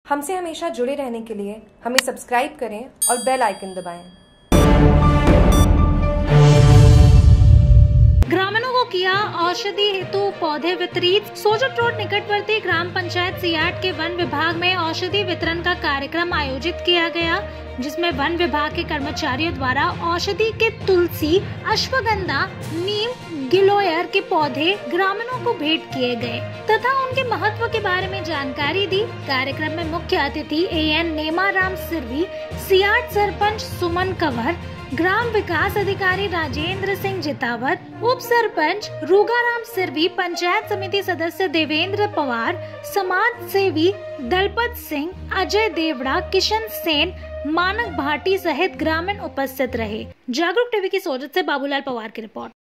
हमसे हमेशा जुड़े रहने के लिए हमें सब्सक्राइब करें और बेल आइकन दबाएं। ग्रामीणों को किया औषधि हेतु पौधे वितरित। सोजत रोड निकटवर्ती ग्राम पंचायत सियाट के वन विभाग में औषधि वितरण का कार्यक्रम आयोजित किया गया, जिसमें वन विभाग के कर्मचारियों द्वारा औषधि के तुलसी, अश्वगंधा, नीम, गिलोयर के पौधे ग्रामीणों को भेंट किए गए तथा उनके महत्व के बारे में जानकारी दी। कार्यक्रम में मुख्य अतिथि AN नेमाराम सिरवी, सियाट सरपंच सुमन कंवर, ग्राम विकास अधिकारी राजेंद्र सिंह जितावत, उप सरपंच रूगाराम सिरवी, पंचायत समिति सदस्य देवेंद्र पवार, समाज सेवी दलपत सिंह, अजय देवड़ा, किशन सेन, मानक भाटी सहित ग्रामीण उपस्थित रहे। जागरूक टीवी की सोजत से बाबूलाल पवार की रिपोर्ट।